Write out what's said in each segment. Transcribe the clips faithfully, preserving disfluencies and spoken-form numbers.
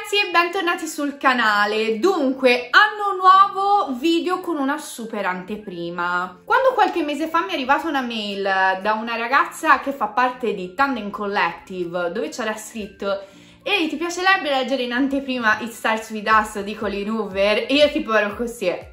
ragazzi e bentornati sul canale. Dunque, anno nuovo, video con una super anteprima. Quando qualche mese fa mi è arrivata una mail da una ragazza che fa parte di Tandem Collective dove c'era scritto: ehi, ti piacerebbe leggere in anteprima It Starts With Us di Colleen Hoover? E io tipo ero così. E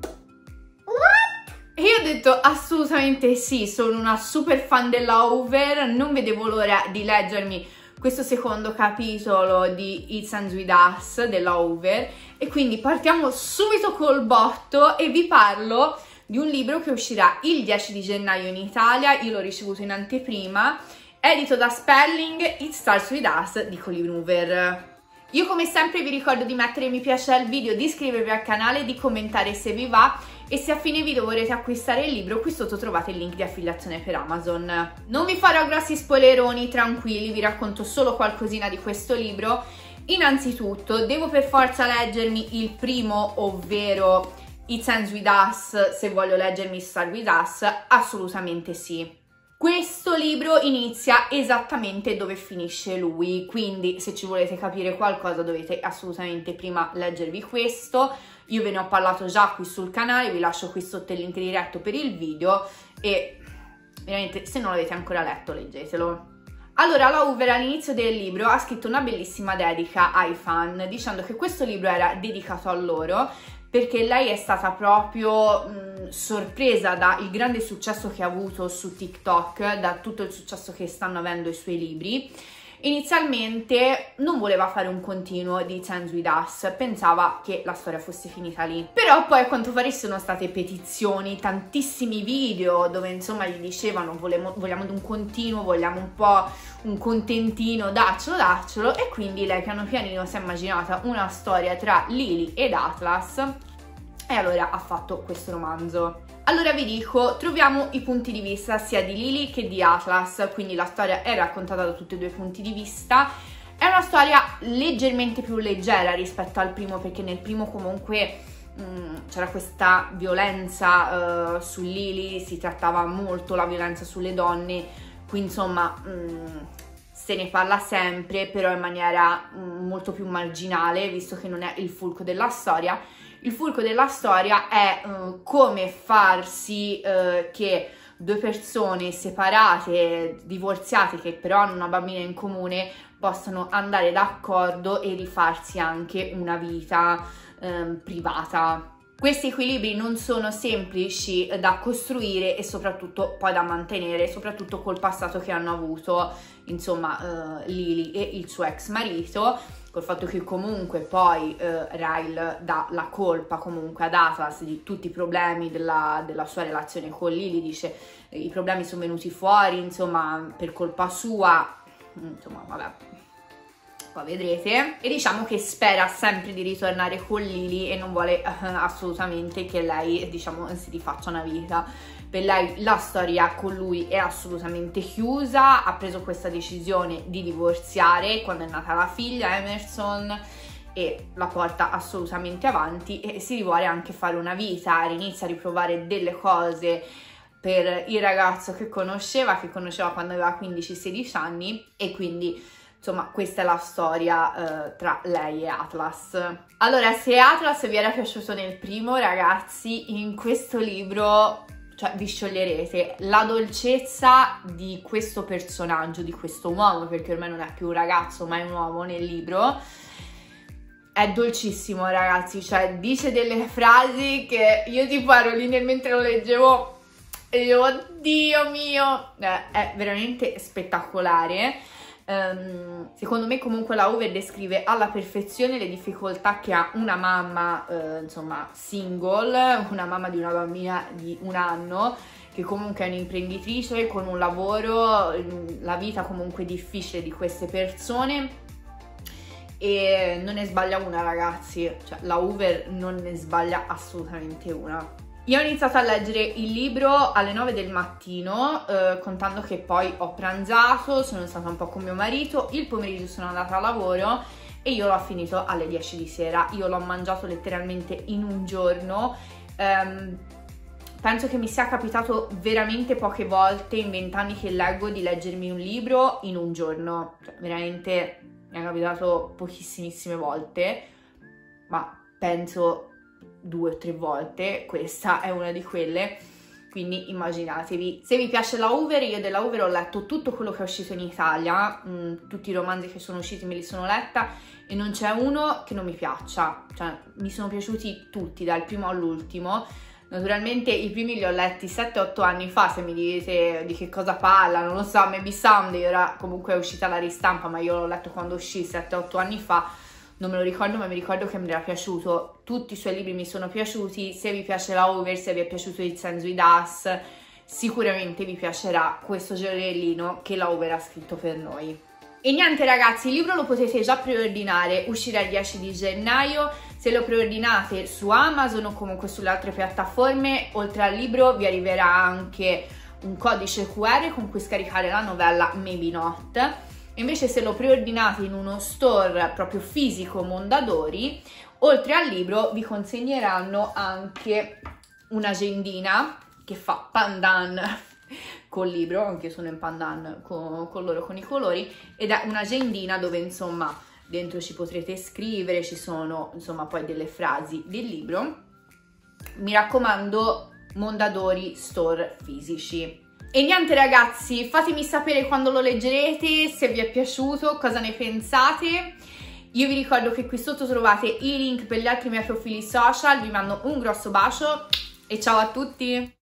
io ho detto assolutamente sì, sono una super fan della Hoover, non vedevo l'ora di leggermi questo secondo capitolo di It Ends With Us della Hoover, e quindi partiamo subito col botto e vi parlo di un libro che uscirà il dieci di gennaio in Italia. Io l'ho ricevuto in anteprima, edito da Spelling, It Starts With Us di Colleen Hoover. Io come sempre vi ricordo di mettere mi piace al video, di iscrivervi al canale, di commentare se vi va, e se a fine video volete acquistare il libro qui sotto trovate il link di affiliazione per Amazon. Non vi farò grossi spoileroni, tranquilli, vi racconto solo qualcosina di questo libro. Innanzitutto devo per forza leggermi il primo, ovvero It Ends With Us, se voglio leggermi Start With Us? Assolutamente sì. Questo libro inizia esattamente dove finisce lui, quindi se ci volete capire qualcosa dovete assolutamente prima leggervi questo. Io ve ne ho parlato già qui sul canale, vi lascio qui sotto il link diretto per il video e veramente se non l'avete ancora letto leggetelo. Allora, la Hoover all'inizio del libro ha scritto una bellissima dedica ai fan dicendo che questo libro era dedicato a loro perché lei è stata proprio mh, sorpresa dal grande successo che ha avuto su TikTok, da tutto il successo che stanno avendo i suoi libri. Inizialmente non voleva fare un continuo di It Ends With Us, pensava che la storia fosse finita lì. Però poi a quanto pare sono state petizioni, tantissimi video dove insomma gli dicevano vogliamo, vogliamo un continuo, vogliamo un po' un contentino, daccelo, daccelo, e quindi lei piano pianino si è immaginata una storia tra Lily ed Atlas e allora ha fatto questo romanzo. Allora vi dico, troviamo i punti di vista sia di Lily che di Atlas, quindi la storia è raccontata da tutti e due i punti di vista. È una storia leggermente più leggera rispetto al primo, perché nel primo comunque c'era questa violenza uh, su Lily, si trattava molto la violenza sulle donne, qui insomma mh, se ne parla sempre, però in maniera mh, molto più marginale, visto che non è il fulcro della storia. Il fulcro della storia è uh, come far sì uh, che due persone separate, divorziate, che però hanno una bambina in comune, possano andare d'accordo e rifarsi anche una vita um, privata. Questi equilibri non sono semplici da costruire e soprattutto poi da mantenere, soprattutto col passato che hanno avuto, insomma, uh, Lily e il suo ex marito, col fatto che comunque poi uh, Ryle dà la colpa comunque ad Atlas di tutti i problemi della, della sua relazione con Lily, dice i problemi sono venuti fuori, insomma, per colpa sua, insomma, vabbè. Poi vedrete, e diciamo che spera sempre di ritornare con Lily e non vuole uh, assolutamente che lei, diciamo, si rifaccia una vita. Per lei la storia con lui è assolutamente chiusa, ha preso questa decisione di divorziare quando è nata la figlia Emerson e la porta assolutamente avanti e si vuole anche fare una vita, inizia a riprovare delle cose per il ragazzo che conosceva, che conosceva quando aveva quindici sedici anni, e quindi insomma, questa è la storia uh, tra lei e Atlas. Allora, se Atlas vi era piaciuto nel primo, ragazzi, in questo libro, cioè, vi scioglierete. La dolcezza di questo personaggio, di questo uomo, perché ormai non è più un ragazzo, ma è un uomo nel libro, è dolcissimo, ragazzi. Cioè, dice delle frasi che io tipo ero lì nel mentre lo leggevo e io, oddio mio, eh, è veramente spettacolare. Um, secondo me comunque la Hoover descrive alla perfezione le difficoltà che ha una mamma uh, insomma single, una mamma di una bambina di un anno che comunque è un'imprenditrice con un lavoro, la vita comunque difficile di queste persone, e non ne sbaglia una, ragazzi, cioè la Hoover non ne sbaglia assolutamente una. Io ho iniziato a leggere il libro alle nove del mattino, eh, contando che poi ho pranzato, sono stata un po' con mio marito, il pomeriggio sono andata a lavoro e io l'ho finito alle dieci di sera. Io l'ho mangiato letteralmente in un giorno. Um, penso che mi sia capitato veramente poche volte in vent'anni che leggo di leggermi un libro in un giorno, cioè veramente mi è capitato pochissimissime volte, ma penso due o tre volte, questa è una di quelle, quindi immaginatevi. Se vi piace la Hoover, io della Hoover ho letto tutto quello che è uscito in Italia, mh, tutti i romanzi che sono usciti me li sono letta e non c'è uno che non mi piaccia, cioè mi sono piaciuti tutti dal primo all'ultimo. Naturalmente i primi li ho letti sette otto anni fa, se mi dite di che cosa parla, non lo so, Maybe Someday, ora comunque è uscita la ristampa, ma io l'ho letto quando uscì sette otto anni fa, non me lo ricordo, ma mi ricordo che mi era piaciuto, tutti i suoi libri mi sono piaciuti. Se vi piace la Hoover, se vi è piaciuto It Ends With Us, sicuramente vi piacerà questo giornalino che la Hoover ha scritto per noi. E niente ragazzi, il libro lo potete già preordinare, uscirà il dieci di gennaio, se lo preordinate su Amazon o comunque sulle altre piattaforme, oltre al libro vi arriverà anche un codice Q R con cui scaricare la novella Maybe Not. Invece se lo preordinate in uno store proprio fisico Mondadori, oltre al libro vi consegneranno anche un'agendina che fa pandan col libro, anche io sono in pandan con, con loro, con i colori, ed è un'agendina dove insomma dentro ci potrete scrivere, ci sono insomma poi delle frasi del libro. Mi raccomando, Mondadori store fisici. E niente ragazzi, fatemi sapere quando lo leggerete, se vi è piaciuto, cosa ne pensate. Io vi ricordo che qui sotto trovate i link per gli altri miei profili social, vi mando un grosso bacio e ciao a tutti!